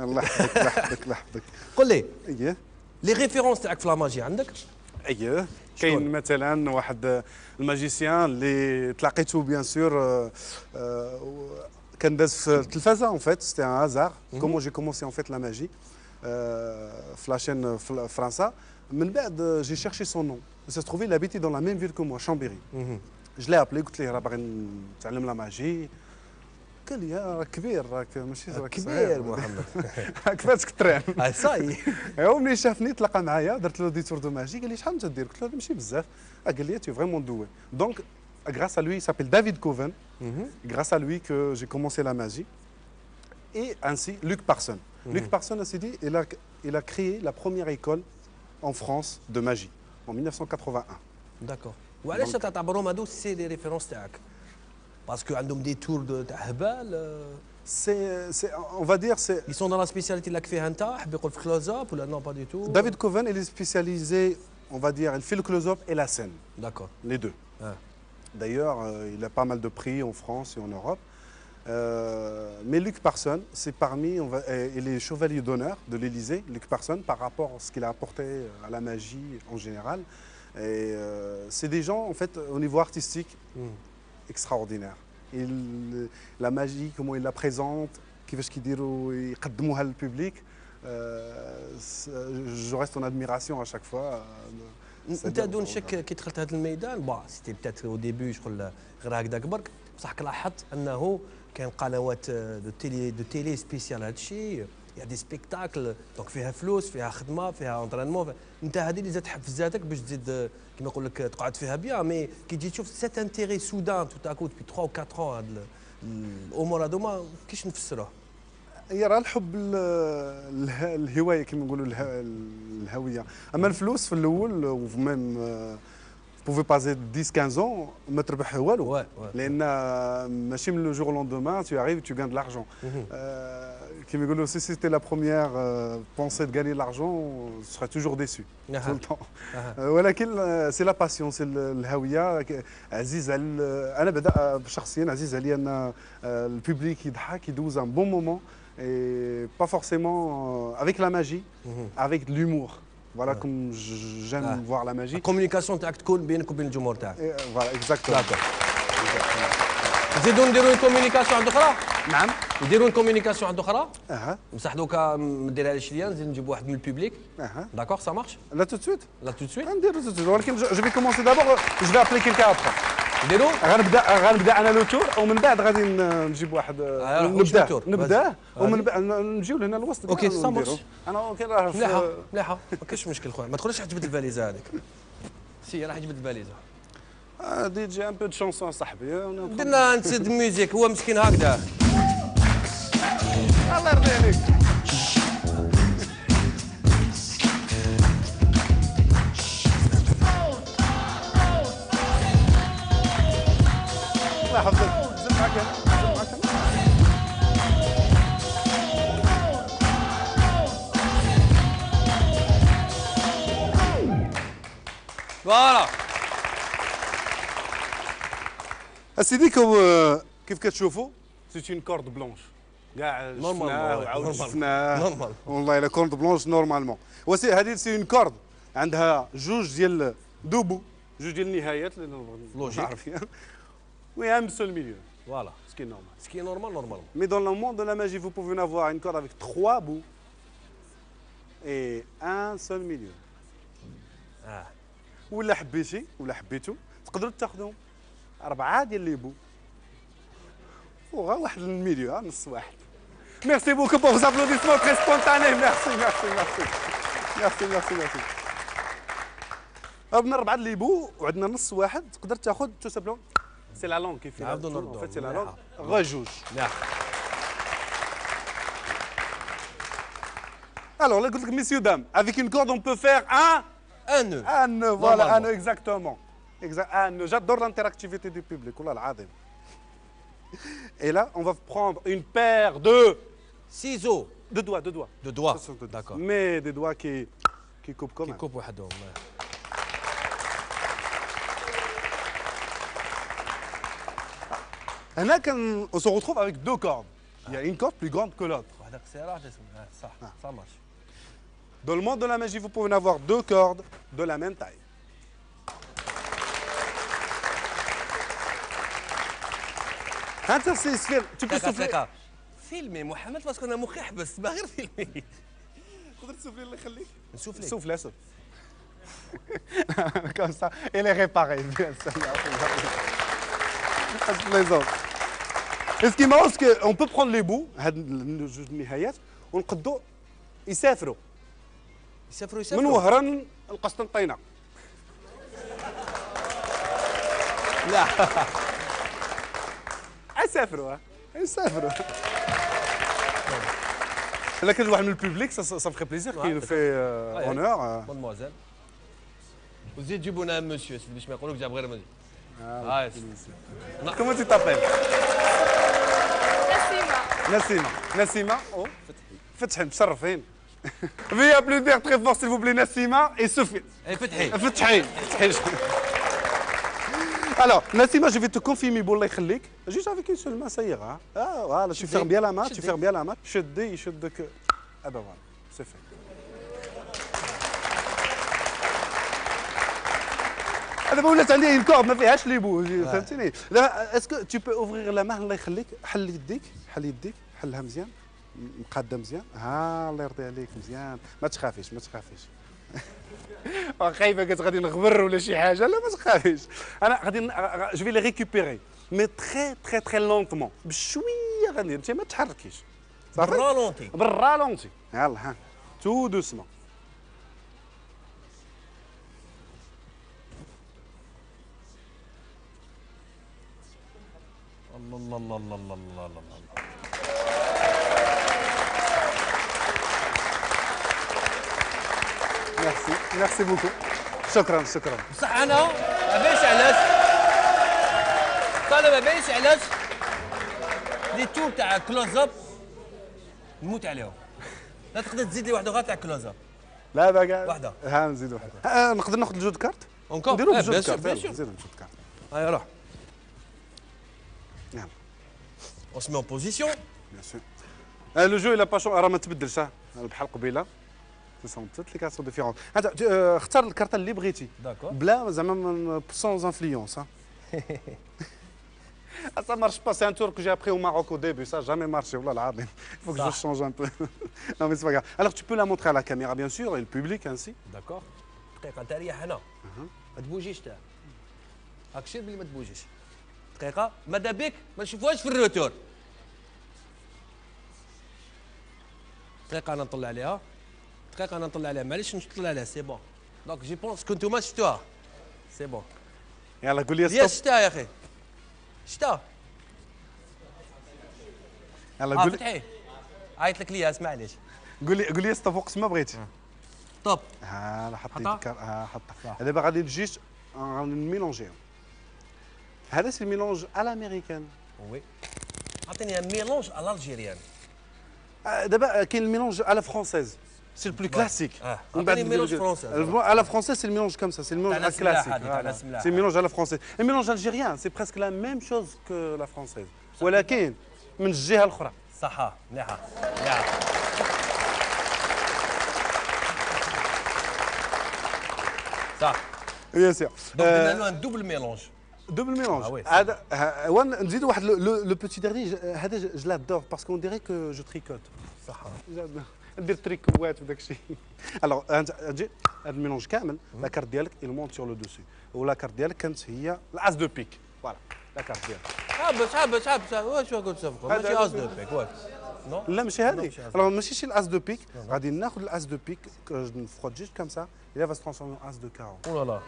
الله يحفظك الله يحفظك الله يحفظك. قل لي اييه لي ريفيرونس تاعك في لا ماجي عندك؟ اييه كاين مثلا واحد الماجيسيان اللي تلاقيته بيان سور كان داز في التلفازه اون فيت سيتي ان هازار كومون جي كومونسي اون فيت لا ماجي في لاشين في فرنسا من بعد جي شيرشي سون نون سا ستروفي il habitait dans la même ville que moi Chambéry. Je l'ai appelé قلت له راه باغي نتعلم لا ماجي قال لي راك كبير راك ماشي راك كبير محمد راك فاتك التران هاي صاي هو ملي شافني تلاقى معايا درت له دي تور دو ماجي قال لي شحال انت دير قلت له ماشي بزاف قال لي tu es vraiment doué donc grâce à lui il s'appelle David Coven grâce à lui que j'ai commencé la magie et ainsi Luc Parson Luc Parson a dit il a créé la première école en France de magie en 1981 داكور وعلاش تعتبرهم هادو سي لي ريفيرونس تاعك باسكو عندهم دي تور تاع هبال on va dire c'est ils sont dans la spécialité اللي راك فيها انت حاب يقول في كلوز اب ولا نو با دي تو David Coven il est spécialisé on va dire il fait le close-up et la scène داكور les deux d'ailleurs il a pas mal de prix en France et en Europe mais Luc Parson c'est parmi il est chevalier d'honneur de l'Élysée Luc Parson par rapport à ce qu'il a apporté à la magie en général et c'est des gens en fait au niveau artistique extraordinaire la magie comment il la présente كيفاش كيديروا يقدموها للبوبليك je reste en admiration à chaque fois انت دون شك كي دخلت هذا الميدان با سيتي بتات او ديبي شغل غير هكذاك برك بصح لاحظت انه كاين قنوات دو تيلي سبيسيال هذا الشيء يا دي سبيكتاكل دونك فيها فلوس فيها خدمه فيها انترينمون انت هذه اللي زاد تحفزاتك باش تزيد كيما نقول لك تقعد فيها بيان مي كي تجي تشوف سيت انتيري سودان تو تاكو بي 3 و 4 ans هاد الامور هادو ما كيفاش نفسروه هي راه الحب الهوايه كما نقولوا الهويه اما الفلوس في الاول وميم pouvez passer 10-15 ans ما تربح والو لان ماشي من لو جور لوندومان tu arrives tu gagnes de l'argent كيما يقولوا si c'était la première pensée de gagner de l'argent tu seras toujours déçu tout le temps ولكن c'est la passion c'est الهويه عزيز على انا بدا شخصيا عزيز عليا ان البوبليك يضحك يدوز ان بون مومون et pas forcément avec la magie avec de l'humour Voilà comme j'aime voir la magie. الكوميونيكاسيون تاعك تكون بينك وبين الجمهور تاعك. Voilà, exactement. نزيدو نديرو كوميونيكاسيون عند اخرى؟ نعم. نديرو كوميونيكاسيون عند اخرى؟ بصح دوكا نديرها لشليا نزيد نجيب واحد من البوبليك. داكور سا مارش؟ لا تو سويت. لا تو سويت؟ نديرو تو سويت ولكن جو في كومونسي دابور جو في ابلي كيلكان ابخي. نديرو؟ غنبدا انا لو تور ومن بعد غادي نجيب واحد نبداه ومن بعد نجيو لهنا الوسط. اوكي سا مارش. انا اوكي راه مليحه مليحه ما كاينش مشكل خويا ما تقولش حتجبد الفاليزه هذيك. سي راح جبد الفاليزه. دي جي ان بو دو شونسون صاحبي درنا نسد ميوزيك هو مسكين هكذا الله يرضي عليك الله يحفظك زد معاك زد معاك فوالا اسيدي كيف كتشوفوا سيت اون كورد بلونش كاع شفناه وعاود شفناه والله الا كورد بلونش نورمالمون هذه سي اون كورد عندها جوج ديال دوبو جوج ديال النهايات لوجيك وي ان سول ميليو فوالا سكي نورمال سكي نورمال مي دون لو موند دو لا ماجي فو بوفي نافوار اون كورد افيك 3 بو اي ان سول ميليو ولا حبيتي ولا حبيتو تقدروا تاخذوا 4 ديال لي بو وغا واحد الميليو نص واحد ميرسي بوكو بور فوز ابلوديسمون تري سبونتاني ميرسي ميرسي ميرسي ميرسي ميرسي ميرسي عندنا 4 لي بو وعندنا نص واحد تقدر تاخذ تو سابلون سي لا لونغ كيف نعاودو نردو سي لا لونغ غا جوج Alors, là, messieurs, dames, avec une corde, on peut faire un nœud. Un nœud, voilà, un nœud, exactement. Un nœud. J'adore l'interactivité du public. Oh là là, et là, on va prendre une paire de ciseaux. De doigts, de doigts. De doigts, d'accord. Mais des doigts qui coupent comme qui coupent وحدهم. Là, on se retrouve avec 2 cordes. Il y a une corde plus grande que l'autre. واحده قصيره واحده سمينه صح صح مارش. Dans le monde de la magie, vous pouvez en avoir deux cordes de la même taille. انت سير tu peux souffler. فيلمي محمد باسكو انا مخي حبس ما غير فيلمي. تقدر تسوفلي الله يخليك. نسوفلي. سوفلي سوف. Comme ça, elle est réparée. Bien ça. Je plaisante. Et ce qui est marrant, c'est qu'on peut prendre les bouts, هاد جوج النهايات ونقدو يسافروا. من وهران لقسطنطينة. لا. يسافروا là que je vois le public ça me ferait plaisir qu'il nous fait honneur mademoiselle وزيد جيبوا لنا مسيو باش ما يقولوك جاب غير مدي comment tu t'appelles نسيمة او فتحي مشرفين في ابلودير très fort s'il vous plaît نسيمة et Sophie فتحي Alors, Nassima, je vais te confirmer, Boula Khalik. Juste avec une seule main, ça ira. Ah, voilà, tu fermes bien la main, tu fermes bien la main. Je te que. Ah ben voilà, c'est fait. هذا بقول لك عندي الكورد ما فيهاش لي بو فهمتني. لا اسكو tu peux ouvrir la main الله يخليك حل يديك حلها مزيان مقاده مزيان. ها الله يرضي عليك مزيان ما تخافيش. خايفه قلت غادي نغبر ولا شي حاجه. لا ما تخافيش انا غادي جو في لي ريكوبيري مي تري لونطمون بشويه غادي انت ما تحركيش صافي بالرالونتي يلا ها تو دوسمون الله الله الله الله الله الله ميرسي بوكو شكرا بصح انا ما باينش علاش ما باينش علاش لي تور تاع كلوز اب نموت عليهم. لا تقدر تزيد لي واحده غير تاع كلوز اب. لا باقي واحده ها نزيد واحده. نقدر ناخذ الجود كارت نديرو بجود كارت. نزيد الجود كارت. هيا روح يلا on se met en position. Bien sûr. Le jeu il a pas changé راه ما تبدلش بحال قبيله. Ce sont toutes les cartes sont différentes. اختار الكارت اللي بغيتي. بلا زعما sans influence. Ça marche pas, c'est un tour que j'ai appris au Maroc au début, ça n'a jamais marché, والله العظيم. Il faut que je change un peu. Non mais c'est pas grave. Alors tu peux la montrer à la caméra bien sûr et le public ainsi. D'accord. دقيقة انت ريح هنا. ما تبوجيش تاع. هاك شير بلي ما تبوجيش. دقيقة ماذا بك ما نشوفوهاش في الروتور. دقيقة أنا نطلع عليها. معليش نطلع عليها سي بون. دونك جي بونس كو نتوما شفتوها. سي بون. يلا قول لي ستوب. شتا يا أخي. شتا. يلا قول لي. فتحي. عيط لك ليا اسمع ليش. قول لي ستوب وقت ما بغيتي. طب. ها حطيت الكار حطها. دابا غادي نجيش نميلونجيهم. هذا سي ميلونج على الامريكان. وي. عطيني ميلونج على الجيريان. دابا كاين الميلونج على فرونسيز. C'est le plus classique. On a le mélange français. À la française, c'est le mélange comme ça. C'est le mélange classique. C'est le mélange à la française. Le mélange algérien, c'est presque la même chose que la française. ولكن من الجهة الأخرى. صح. مليحة. صح. Bien sûr. Donc درنا له un double mélange. Double mélange. هذا نزيد واحد le petit dernier هذا je l'adore parce qu'on dirait que je tricote. صح. ندير تريكوات وداك الشيء. الوغ تجي هذا الميلونج كامل لا كارت ديالك il monte sur le dessus ولا كارت ديالك كانت هي الاس دو بيك. فوالا لا كارت ديالك. حبس واش قلت صافي ماشي اس دو بيك واش. لا ماشي هذه. الوغ ماشي شي الاس دو بيك غادي ناخذ الاس دو بيك نفرض جوست كوم سا il va se transformer en as de carreau. Oh là là.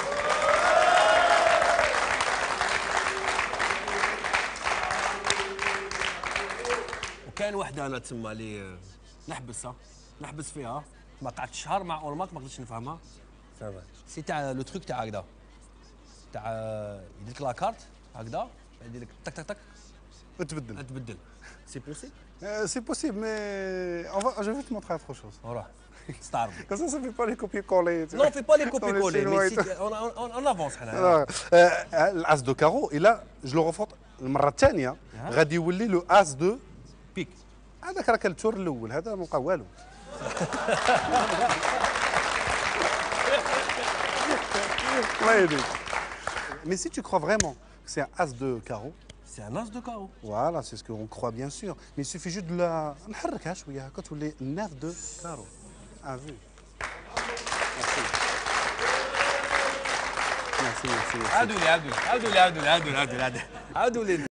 وكاين وحده انا تسمى لي نحبس فيها ما قعدت شهر مع اورماك ما قدرتش نفهمها. سي تاع لو تروك تاع هكذا تاع يدير لك لاكارت هكذا يدير لك تك تك تك تبدل. سي بوسيبل. C'est possible, mais je vais te montrer autre chose. Voilà. Start. Comme ça ne fait pas les copier-coller. Non, on ne fait pas les copier-coller, mais si on avance. L'as de carreau, et là, je le refronte. المرة الثانية غادي يولي لو اس دو بيك. هذاك راه كان التور الاول هذا ما بقى والو. الله يهديك. Mais si tu crois vraiment que c'est un as de carreau. C'est un as de carreau. Voilà, c'est ce qu'on croit bien sûr. Mais il suffit juste de la نحركها شويه هكا تولي 9 de carreau. Ah vu. Merci. عاودوا لي